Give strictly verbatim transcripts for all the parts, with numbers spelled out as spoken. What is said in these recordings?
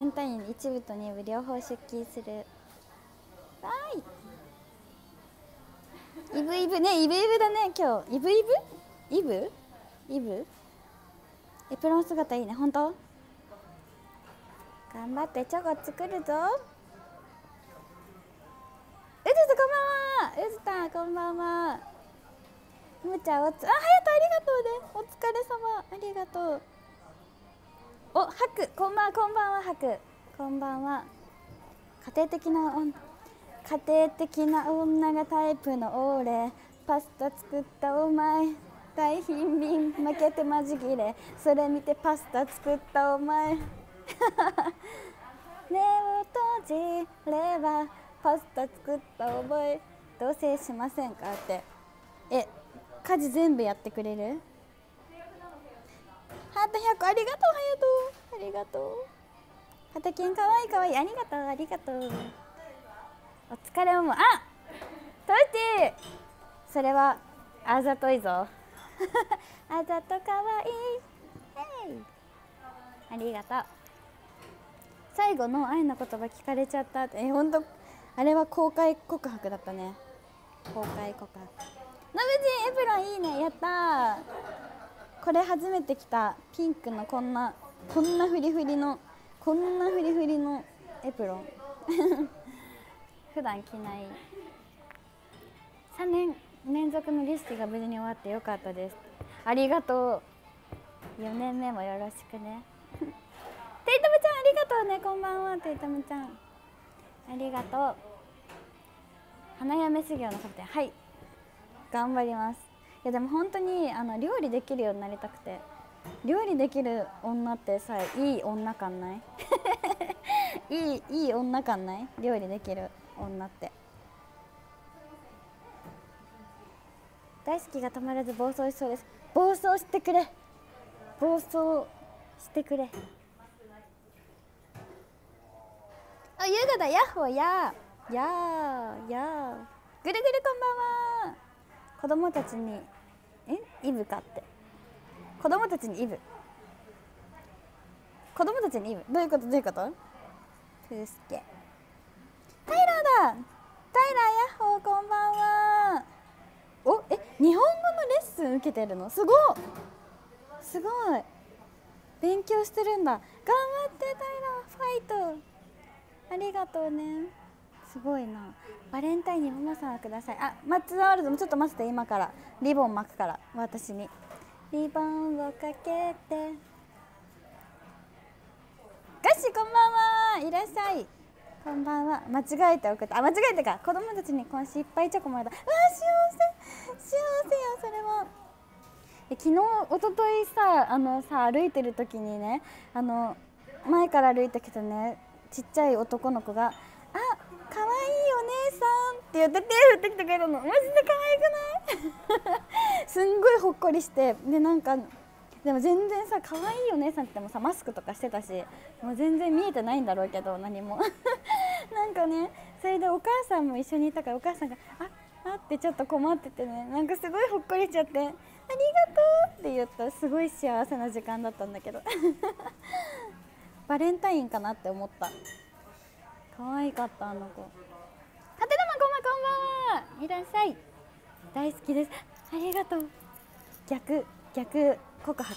レンタイン一部と二部両方出勤する。わーい。イブイブね、イブイブだね今日。イブイブイブイブエプロン姿いいね。ほんと頑張ってチョコ作るぞ。うずつこんばんは。うずたこんばんは。むちゃおつあ、はやとありがとうね。お疲れ様ありがとう。お、ハクこんばんは。こんばんはハクこんばんは。家庭的な女家庭的な女がタイプの俺。パスタ作ったお前大貧民負けてマジギレ。それ見てパスタ作ったお前目を閉じればパスタ作った覚え同棲しませんかって。え、家事全部やってくれる？ハートひゃくありがとう。ハヤトありがとう。ハタケンかわいいかわいいありがとうありがとう。お疲れもあトイティそれはあざといぞあざとかわいい、hey、ありがとう。最後の愛の言葉聞かれちゃったって。え、ほんとあれは公開告白だったね。公開告白。ノブジンエプロンいいね。やったー。これ初めて着たピンクのこんなこんなフリフリのこんなフリフリのエプロン普段着ない。さんねん連続の儀式が無事に終わってよかったです。ありがとう。よねんめもよろしくねテイタムちゃんありがとうね。こんばんはテイタムちゃんありがとう。花嫁修行のキャプテンはい頑張ります。いやでも本当にあの料理できるようになりたくて。料理できる女ってさいい女感ないいいいい女感ない？料理できる女って大好きが止まらず暴走しそうです。暴走してくれ暴走してくれ。あ、優雅だヤッホーやーやーやーぐるぐるこんばんは。子供たちにえイブかって子供たちにイブ子供たちにイブどういうことどういうこと？ふうすけタイラーだタイラーヤッホーこんばんは。おえ日本語のレッスン受けてるの？すごいすごい勉強してるんだ。頑張ってタイラーファイトありがとうね。すごいな。バレンタインにママさんください。あ、マッツワールドもちょっと待ってて。今からリボン巻くから私にリボンをかけて。ガッシーこんばんはいらっしゃい。こんばんは。間違えて送った。あ、間違えてか。子供たちに今週いっぱいチョコもらった。うわ幸せ幸せよそれは。え昨日一昨日さあのさ歩いてる時にねあの前から歩いたけどねちっちゃい男の子が「あ、可愛いお姉さん」って言って手振ってきてくれたの。マジで可愛くないすんごいほっこりしてでなんかでも全然さ可愛いお姉さんってもさマスクとかしてたしもう全然見えてないんだろうけど何もなんかねそれでお母さんも一緒にいたからお母さんが「ああ」ってちょっと困っててねなんかすごいほっこりしちゃって「ありがとう」って言ったすごい幸せな時間だったんだけどバレンタインかなって思った。可愛かったあの子。はてだまこんばんはいらっしゃい。大好きです。ありがとう。逆逆告白。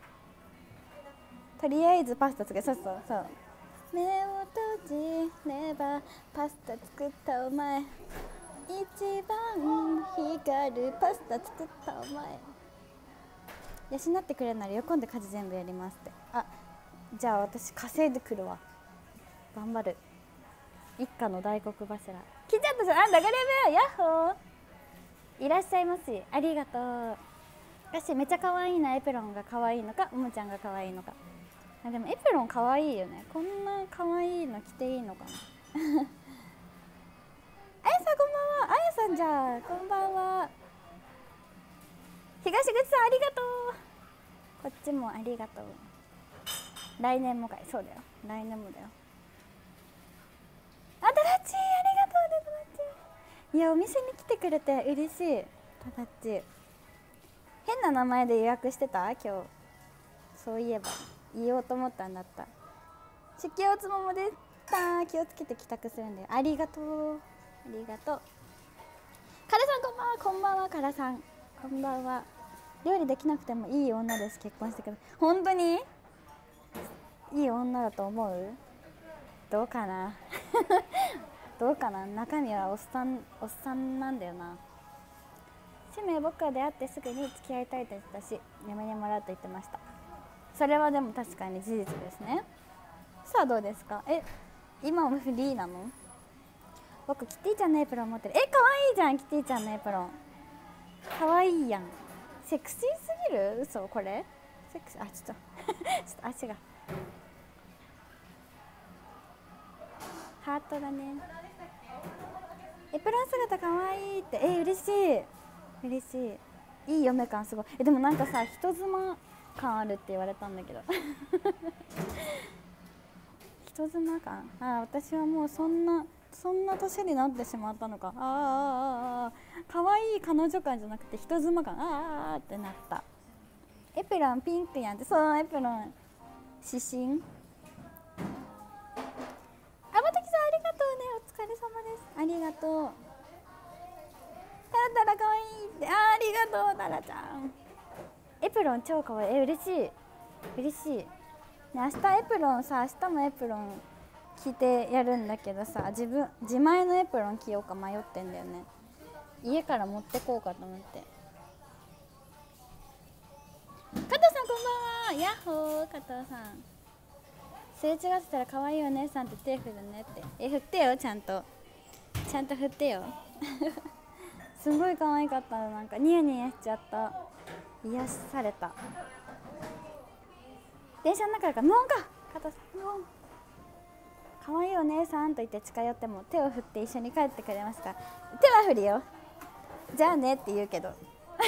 とりあえずパスタ作る。そうそうそう。目を閉じればパスタ作ったお前一番光るパスタ作ったお前養ってくれるなら喜んで家事全部やりますって。あ、じゃあ私稼いでくるわ。頑張る。一家の大黒柱。来ちゃったじゃん。あ、流れ目ヤッホーいらっしゃいます。ありがとう。私めっちゃ可愛いな。エプロンが可愛いのかおもちゃんが可愛いのか。あでもエプロン可愛いよね。こんな可愛いの着ていいのかなあやさんこんばんは。あやさんじゃあこんばんは。東口さんありがとう。こっちもありがとう。来年もかい。そうだよ来年もだよ。あ、タダッチありがとうねタダッチ。いやお店に来てくれて嬉しい。タダッチ変な名前で予約してた今日。そういえば言おうと思ったんだった。 出勤おつももでした。気をつけて帰宅するんだよ。ありがとう、ありがとう。カラさんこんばんは。こんばんはカラさん、こんばんは。料理できなくてもいい女です。結婚してくる。本当にいい女だと思う？どうかなどうかな。中身はおっさんおっさんなんだよな。趣味、僕は出会ってすぐに付き合いたいと言ったし、嫁にもらうと言ってました。それはでも確かに事実ですね。さあどうですか。え、今もフリーなの？僕キティちゃんのエプロン持ってる。え、かわいいじゃん。キティちゃんのエプロンかわいいやん。セクシーすぎる？嘘。これセクシー。あ、ちょっとちょっと足がハートだね。エプロン姿かわいいって。え、嬉しい嬉しい。いい嫁感すごい。え、でもなんかさ、人妻感あるって言われたんだけど人妻感。あ、私はもうそんなそんな年になってしまったのか。あーあーあー、かわいい彼女感じゃなくて人妻感。あーあーってなった。エプロンピンクやんって。そう、エプロン指針。あばたきさんありがとうね。お疲れ様です。ありがとう。タラタラかわいいって。あー、ありがとうタラちゃん。エプロン超かわいい。え、嬉しい嬉しい、ね、明日エプロンさ、明日もエプロン着てやるんだけどさ、自分自前のエプロン着ようか迷ってんだよね。家から持ってこうかと思って。加藤さんこんばんは。ヤッホー。加藤さんすれ違ってたら可愛いお姉さんって手振るねって。え、振ってよ。ちゃんとちゃんと振ってよすごい可愛かった。なんかニヤニヤしちゃった。癒された。電車の中だから無音か。加藤さん無音。可愛いお姉さんと言って近寄っても手を振って一緒に帰ってくれますか。手は振るよ。じゃあねって言うけど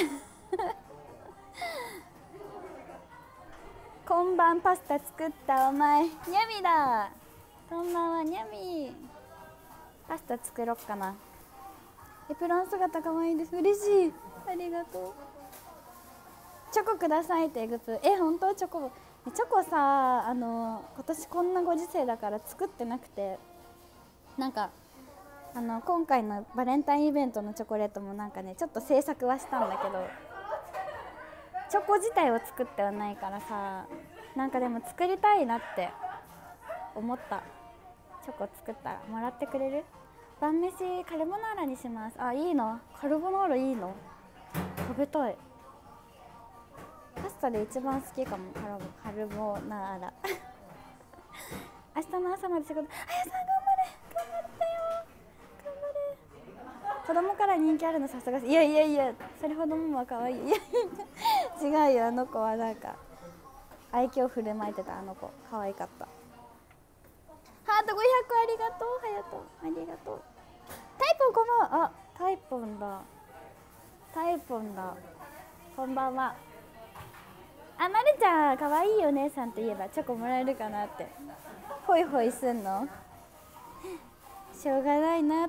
こんばん、パスタ作ったお前。ニャミだ。こんばんはニャミ。パスタ作ろっかな。エプロン姿かわいいです。嬉しい。ありがとう。チョコくださいってエグプ。え、本当？チョコチョコさ、あの今年こんなご時世だから作ってなくて、なんかあの今回のバレンタインイベントのチョコレートもなんかね、ちょっと制作はしたんだけど、チョコ自体を作ってはないからさ、なんかでも作りたいなって思った。チョコ作ったらもらってくれる？晩飯カルボナーラにします。あ、いいの？カルボナーラいいの？食べたい。パスタで一番好きかも。カルボナーラ明日の朝まで仕事。あやさん頑張れ、頑張ってよ、頑張れ。子供から人気あるのさすが。いやいやいや、それほどもは可愛い。いやいや違うよ。あの子はなんか愛嬌振る舞いてた。あの子可愛かった。ハートごひゃくありがとう。はやとありがとう。タイポンこんばんは。あ、タイポンだ。タイポンだ。こんばんは。あ、まるちゃんかわいいお姉さんといえばチョコもらえるかなって。ホイホイすんの？しょうがないなって。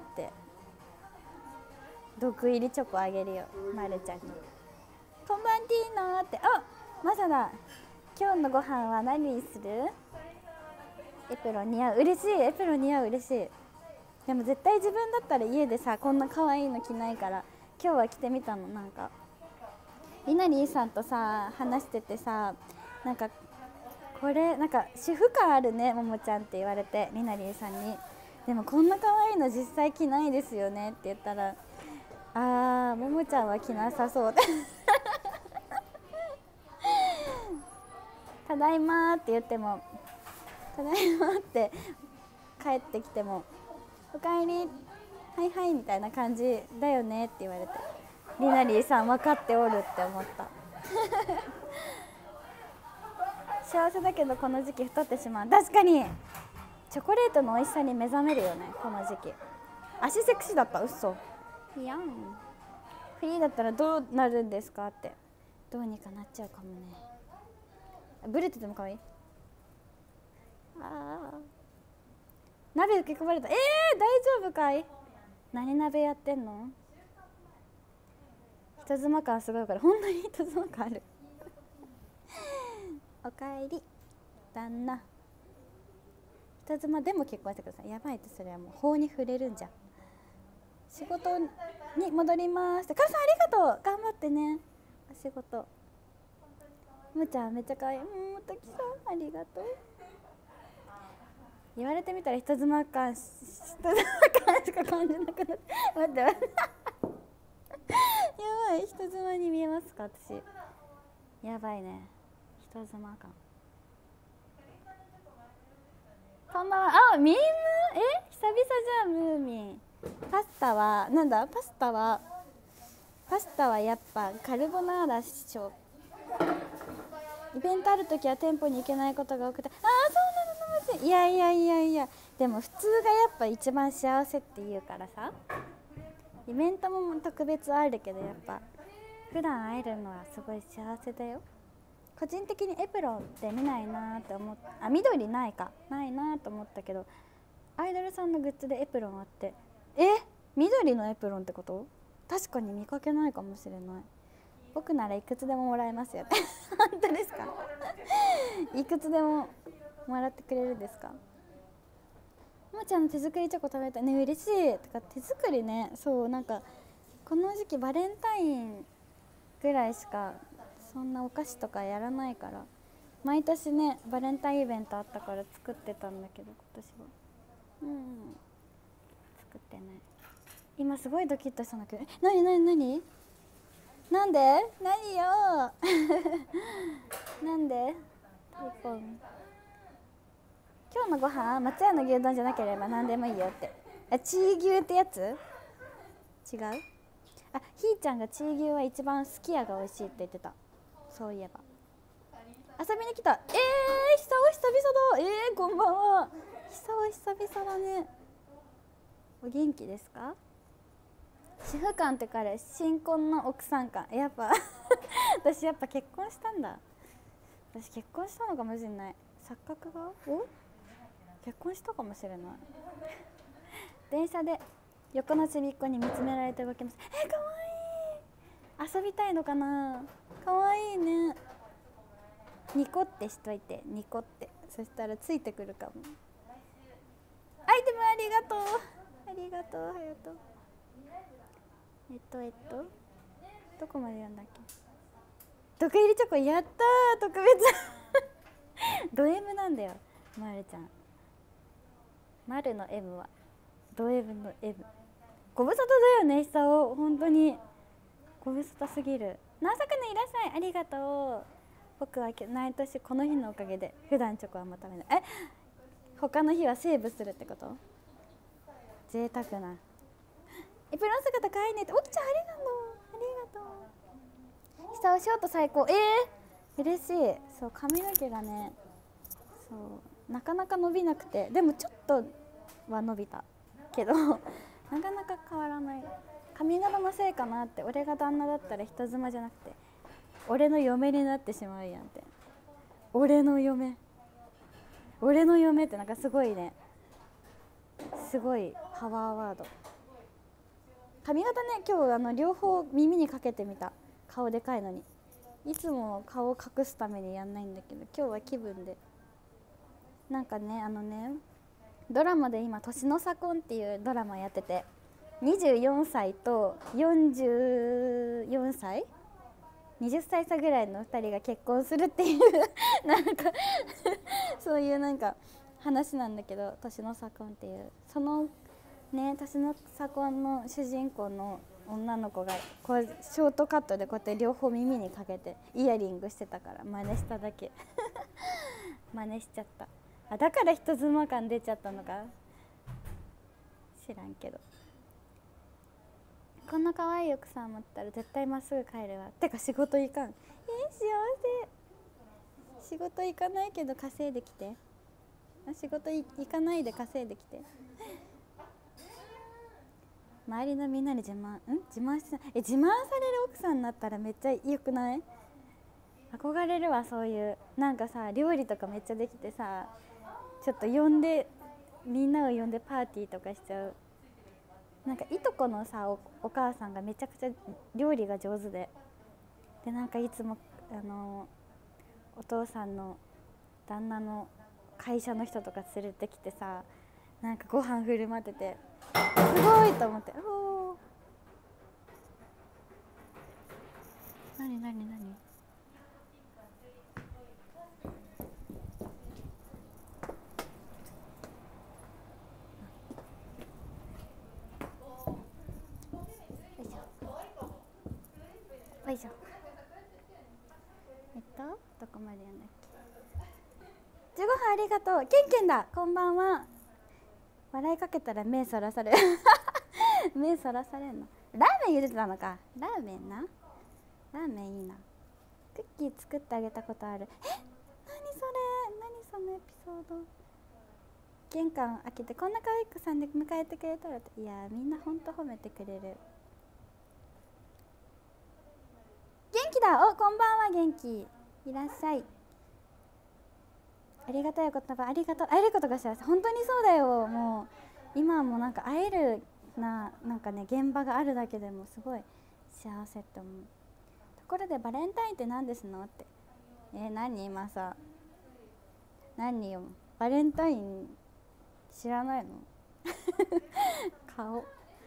毒入りチョコあげるよ、まるちゃんに。こんばんティーノーって。あ、マサだ。今日のご飯は何にする？エプロン似合う。嬉しい。エプロン似合う。嬉しい。でも絶対自分だったら家でさ、こんな可愛いの着ないから、今日は着てみたの。なんかりなりーさんとさ話しててさ、なんかこれなんか主婦感あるねももちゃんって言われて、りなりーさんに。でもこんな可愛いの実際着ないですよねって言ったら、あーももちゃんは着なさそうただいまーって言っても、ただいまって帰ってきても、おかえりはいはいみたいな感じだよねって言われて、りなりーさん分かっておるって思った幸せだけどこの時期太ってしまう。確かにチョコレートの美味しさに目覚めるよね、この時期。足セクシーだった。嘘いやん。フリーだったらどうなるんですかって。どうにかなっちゃうかもね。ブレてても可愛い。ああ、鍋受け込まれた。えー、大丈夫かい？何鍋やってんの？人妻感すごいから。本当に人妻感あるおかえり旦那。 人妻でも結婚してください。やばいって、それはもう法に触れるんじゃん。仕事に戻ります。母さんありがとう、頑張ってねお仕事。むちゃんめっちゃ可愛い。うん、ときさんありがとう。言われてみたら人妻感人妻感しか感じなくなって待って待ってやばい、人妻に見えますか私。やばいね、人妻感。こんばんは。あ、ミーム、え久々じゃん。ムーミン。パスタはなんだ、パスタはパスタはやっぱカルボナーラっしょ。イベントあるときは店舗に行けないことが多くて、ああそうなのマジ。いやいやいやいや、でも普通がやっぱ一番幸せって言うからさ。イベントも特別あるけど、やっぱ普段会えるのはすごい幸せだよ。個人的にエプロンって見ないなって思っあ緑ないかないなと思ったけど、アイドルさんのグッズでエプロンあって、え緑のエプロンってこと？確かに見かけないかもしれない。僕ならいくつでももらえますよ本当ですかいくつでももらってくれるんですか？ももちゃんの手作りチョコ食べたいね。嬉しい。とか手作りね、そうなんかこの時期バレンタインぐらいしかそんなお菓子とかやらないから、毎年ねバレンタインイベントあったから作ってたんだけど、今年はうん作ってない。今すごいドキッとしたんだけど、えなになになになんで何よなんで今日のご飯松屋の牛丼じゃなければ何でもいいよって。あ、チー牛ってやつ違う？あ、ひーちゃんがチー牛は一番すき家が美味しいって言ってた。そういえば遊びに来た。えー、久々久々だ。えー、こんばんは。久々久々だね。お元気ですか？主婦感って彼新婚の奥さん感、やっぱ私やっぱ結婚したんだ。私結婚したのかもしれない。錯覚がお結婚したかもしれない電車で横のちびっこに見つめられて動きます。えー、かわいい。遊びたいのかな。かわいいね。ニコってしといて、ニコって、そしたらついてくるかも。アイテムありがとうありがとう。はやとえっとえっとどこまでやんだっけ。毒入りチョコやったー、特別ド M なんだよ、まるちゃん。まるの M はド M の M。 ご無沙汰だよね久男、本当にご無沙汰すぎる。なさくんいらっしゃい、ありがとう。僕は毎年この日のおかげで普段チョコはあんま食べない。え他の日はセーブするってこと？贅沢な。エプロン姿かわいいねって。おきちゃんありがとうありがとう。久男ショート最高。えー、嬉しい。そう髪の毛がね、そうなかなか伸びなくて、でもちょっとは伸びたけどなかなか変わらない。髪型のせいかなって。俺が旦那だったら人妻じゃなくて俺の嫁になってしまうやんって。俺の嫁俺の嫁ってなんかすごいね、すごいパワーワード。髪型ね、今日あの両方耳にかけてみた。顔でかいのに。いつも顔を隠すためにやんないんだけど、今日は気分で。なんかね、あのねドラマで今年の差婚っていうドラマやってて、にじゅうよんさいとよんじゅうよんさいはたち差ぐらいのふたりが結婚するっていうなんかそういうなんか話なんだけど、年の差婚っていう、そのね年の差婚の主人公の女の子がこうショートカットでこうやって両方耳にかけてイヤリングしてたから真似しただけ真似しちゃった。あ、だから人妻感出ちゃったのか知らんけど。こんな可愛い奥さん持ったら絶対まっすぐ帰るわ。てか仕事行かん。えー、幸せ。仕事行かないけど稼いできて。仕事行かないで稼いできて周りのみんなに自慢ん自慢してない。え自慢される奥さんになったらめっちゃ良くない？憧れるわ。そういうなんかさ、料理とかめっちゃできてさ、ちょっと呼んでみんなを呼んでパーティーとかしちゃう。なんかいとこのさ お, お母さんがめちゃくちゃ料理が上手で、でなんかいつもあのお父さんの旦那の会社の人とか連れてきてさ、なんかご飯振る舞っててすごいと思って。おー、なになになに、よいしょ。えっとどこまでやんだっけ。じゅうごふんありがとう。ケンケンだ、こんばんは。笑いかけたら目そらされる目そらされんの。ラーメン茹でてたのか。ラーメンな、ラーメンいいな。クッキー作ってあげたことある。え、何それ、何そのエピソード。玄関開けてこんな可愛い子さんで迎えてくれたらって。いやみんなほんと褒めてくれる。元気だ。お、こんばんは。元気いらっしゃい。ありがたい言葉、ありがとう。会えることが幸せ。本当にそうだよ。もう今はもうなんか会えるな、なんかね現場があるだけでもすごい幸せって思う。ところでバレンタインって何ですのって。えー、何今さ、何よ、バレンタイン知らないの顔。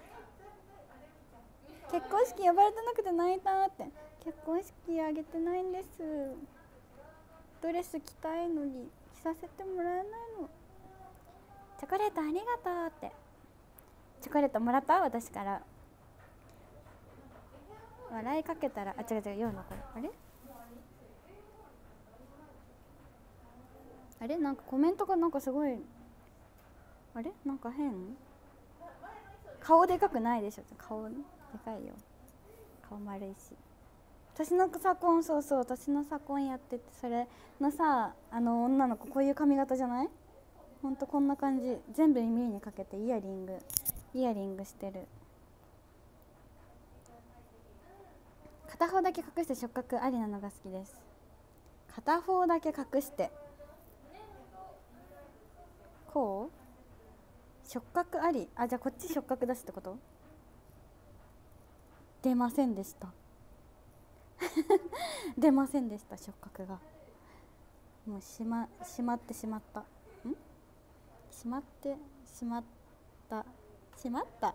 結婚式呼ばれてなくて泣いたって。結婚式あげてないんです。ドレス着たいのに着させてもらえないの。チョコレートありがとうって。チョコレートもらった、私から。笑いかけたら、あ、違う違う、ようのこれ。あれあれ、なんかコメントがなんかすごい、あれなんか変。顔でかくないでしょ。顔でかいよ。顔丸いし。私のサコン、そうそう、私のサコンやってて、それのさ、あの女の子こういう髪型じゃない？ほんとこんな感じ。全部耳にかけてイヤリングイヤリングしてる。片方だけ隠して触覚ありなのが好きです。片方だけ隠してこう触覚あり。あ、じゃあこっち触覚出すってこと？出ませんでした出ませんでした、触覚が。もうしましまってしまった。んしまってしまったしまった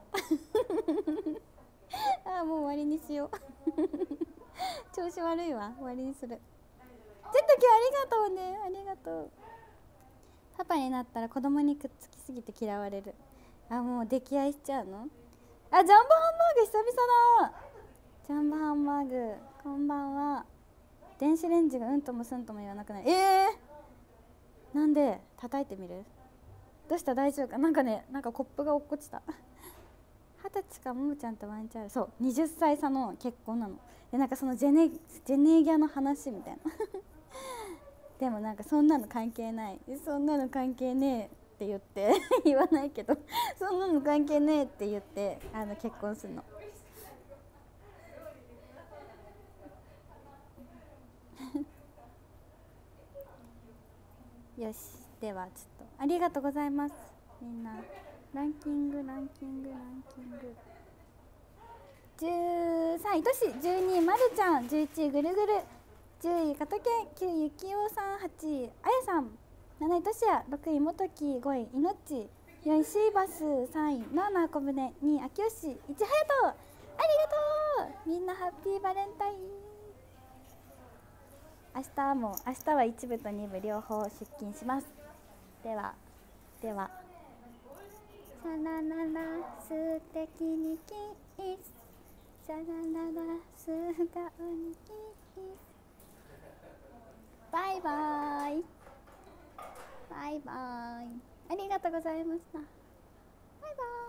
あ、もう終わりにしよう調子悪いわ、終わりにする。ちょっと今日ありがとうね、ありがとう。パパになったら子供にくっつきすぎて嫌われる。あ、もう溺愛しちゃうの。あ、ジャンボハンバーグ久々だ。ジャンボハンバーグこんばんは。電子レンジがうんともすんとも言わなくなる。えー、なんで叩いてみる。どうした、大丈夫か。なんかね、なんかコップが落っこちた二十歳か、ももちゃんとワンチャン。そう、はたち差の結婚なの。でなんかそのジェネジェネギャの話みたいなでもなんかそんなの関係ない、そんなの関係ねえって言って言わないけどそんなの関係ねえって言ってあの結婚するのよし、ではちょっとありがとうございます。みんなランキングランキングランキング。じゅうさんいとし、じゅうにいまるちゃん、じゅういちいぐるぐる、じゅうい加藤健、きゅういゆきおさん、はちいあやさん、なないとしや、ろくいもとき、ごいいのち、よんいシーバス、さんいのあなこぶね、にいあきよし、いちはやとう。ありがとう。みんなハッピーバレンタイン。明日も明日はいちぶとにぶ両方出勤します。ではではさらなら素敵にキス、さらなら素顔にキス。バイバイバイバイ。ありがとうございました。バイバイ。